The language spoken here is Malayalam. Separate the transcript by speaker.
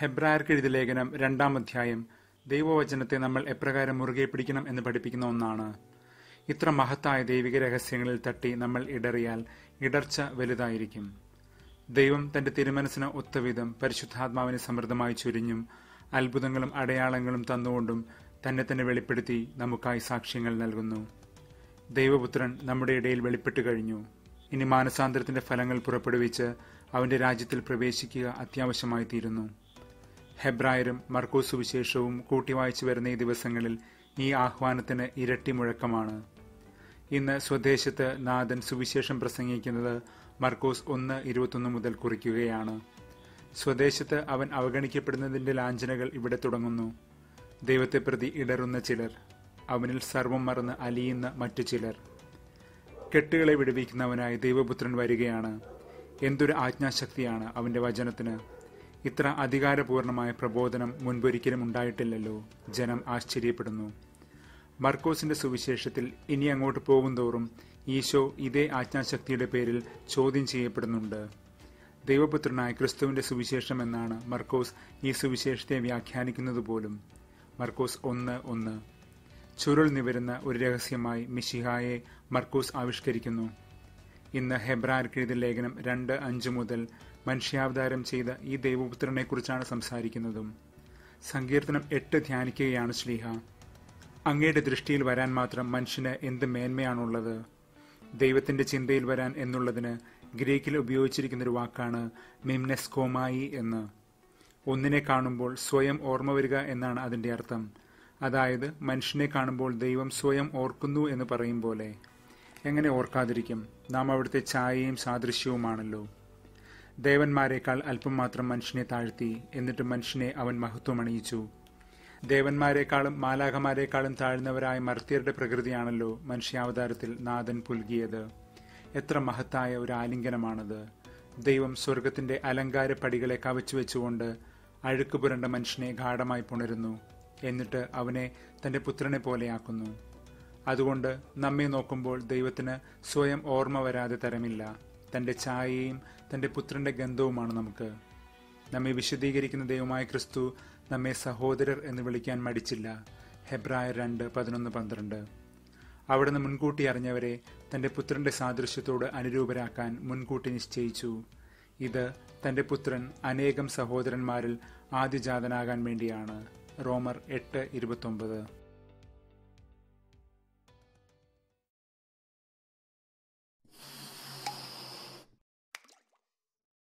Speaker 1: ഹെബ്രായർക്ക് എഴുതിയ ലേഖനം 2-ാം അധ്യായം ദൈവവചനത്തെ നമ്മൾ എപ്രകാരം മുറുകെ പിടിക്കണം എന്ന് പഠിപ്പിക്കുന്ന ഒന്നാണ്. ഇത്ര മഹത്തായ ദൈവിക രഹസ്യങ്ങളിൽ തട്ടി നമ്മൾ ഇടറിയാൽ ഇടർച്ച വലുതായിരിക്കും. ദൈവം തന്റെ തിരുമനസ്സിന് ഒത്തവിധം പരിശുദ്ധാത്മാവിനെ സമൃദ്ധമായി ചൊരിഞ്ഞും അത്ഭുതങ്ങളും അടയാളങ്ങളും തന്നുകൊണ്ടും തന്നെ തന്നെ വെളിപ്പെടുത്തി നമുക്കായി സാക്ഷ്യങ്ങൾ നൽകുന്നു. ദൈവപുത്രൻ നമ്മുടെ ഇടയിൽ വെളിപ്പെട്ടു കഴിഞ്ഞു. ഇനി മാനസാന്തരത്തിന്റെ ഫലങ്ങൾ പുറപ്പെടുവിച്ച് അവന്റെ രാജ്യത്തിൽ പ്രവേശിക്കുക അത്യാവശ്യമായി തീരുന്നു. ഹെബ്രായരും മർക്കോസ് സുവിശേഷവും കൂട്ടിവായിച്ചു വരുന്ന ഈ ദിവസങ്ങളിൽ ഈ ആഹ്വാനത്തിന് ഇരട്ടി മുഴക്കമാണ്. ഇന്ന് സ്വദേശത്ത് നാഥൻ സുവിശേഷം പ്രസംഗിക്കുന്നത് മർക്കോസ് 1:21 മുതൽ കുറിക്കുകയാണ്. സ്വദേശത്ത് അവൻ അവഗണിക്കപ്പെടുന്നതിന്റെ ലാഞ്ചനകൾ ഇവിടെ തുടങ്ങുന്നു. ദൈവത്തെ പ്രതി ഇടറുന്ന ചിലർ, അവനിൽ സർവം മറന്ന് അലിയുന്ന മറ്റു ചിലർ. കെട്ടുകളെ വിടുവിക്കുന്നവനായി ദൈവപുത്രൻ വരികയാണ്. എന്തൊരു ആജ്ഞാശക്തിയാണ് അവന്റെ വചനത്തിന്! ഇത്ര അധികാരപൂർണമായ പ്രബോധനം മുൻപൊരിക്കലും ഉണ്ടായിട്ടില്ലല്ലോ. ജനം ആശ്ചര്യപ്പെടുന്നു. മർക്കോസിന്റെ സുവിശേഷത്തിൽ ഇനി അങ്ങോട്ട് പോകുന്തോറും ഈശോ ഇതേ ആജ്ഞാശക്തിയുടെ പേരിൽ ചോദ്യം ചെയ്യപ്പെടുന്നുണ്ട്. ദൈവപുത്രനായ ക്രിസ്തുവിന്റെ സുവിശേഷം എന്നാണ് മർക്കോസ് ഈ സുവിശേഷത്തെ വ്യാഖ്യാനിക്കുന്നത് പോലും. മർക്കോസ് 1:1. ചുരുൾ നിവരുന്ന ഒരു രഹസ്യമായി മിശിഹായെ മർക്കോസ് ആവിഷ്കരിക്കുന്നു. ഇന്ന് ഹെബ്രായർക്ക് എഴുതിയ ലേഖനം 2:5 മുതൽ മനുഷ്യാവതാരം ചെയ്ത ഈ ദൈവപുത്രനെ കുറിച്ചാണ് സംസാരിക്കുന്നതും. സങ്കീർത്തനം 8 ധ്യാനിക്കുകയാണ് ശ്ലീഹ. അങ്ങയുടെ ദൃഷ്ടിയിൽ വരാൻ മാത്രം മനുഷ്യന് എന്ത് മേന്മയാണുള്ളത്? ദൈവത്തിന്റെ ചിന്തയിൽ വരാൻ എന്നുള്ളതിന് ഗ്രീക്കിൽ ഉപയോഗിച്ചിരിക്കുന്നൊരു വാക്കാണ് മിംനെസ്കോമായി എന്ന്. ഒന്നിനെ കാണുമ്പോൾ സ്വയം ഓർമ്മ വരിക എന്നാണ് അതിന്റെ അർത്ഥം. അതായത് മനുഷ്യനെ കാണുമ്പോൾ ദൈവം സ്വയം ഓർക്കുന്നു എന്ന് പറയും പോലെ. എങ്ങനെ ഓർക്കാതിരിക്കും? നാം അവിടുത്തെ ഛായയും സാദൃശ്യവുമാണല്ലോ. ദേവന്മാരെക്കാൾ അല്പം മാത്രം മനുഷ്യനെ താഴ്ത്തി, എന്നിട്ട് മനുഷ്യനെ അവൻ മഹത്വമണിയിച്ചു. ദേവന്മാരെക്കാളും മാലാഖമാരെക്കാളും താഴ്ന്നവരായ മർത്യരുടെ പ്രകൃതിയാണല്ലോ മനുഷ്യാവതാരത്തിൽ നാഥൻ പുൽകിയത്. എത്ര മഹത്തായ ഒരു ആലിംഗനമാണത്! ദൈവം സ്വർഗത്തിന്റെ അലങ്കാര പടികളെ കവച്ചു വെച്ചുകൊണ്ട് അഴുക്ക് പുരണ്ട മനുഷ്യനെ ഗാഢമായി പുണരുന്നു. എന്നിട്ട് അവനെ തന്റെ പുത്രനെ പോലെയാക്കുന്നു. അതുകൊണ്ട് നമ്മെ നോക്കുമ്പോൾ ദൈവത്തിന് സ്വയം ഓർമ്മ വരാതെ തരമില്ല. തന്റെ ഛായയും തന്റെ പുത്രന്റെ ഗന്ധവുമാണ് നമുക്ക്. നമ്മെ വിശദീകരിക്കുന്ന ദൈവമായ ക്രിസ്തു നമ്മെ സഹോദരർ എന്ന് വിളിക്കാൻ മടിച്ചില്ല. ഹെബ്രായർ 2:11-12. അവിടുന്ന് മുൻകൂട്ടി അറിഞ്ഞവരെ തന്റെ പുത്രന്റെ സാദൃശ്യത്തോട് അനുരൂപരാക്കാൻ മുൻകൂട്ടി നിശ്ചയിച്ചു. ഇത് തന്റെ പുത്രൻ അനേകം സഹോദരന്മാരിൽ ആദ്യജാതനാകാൻ വേണ്ടിയാണ്. റോമർ 8:29.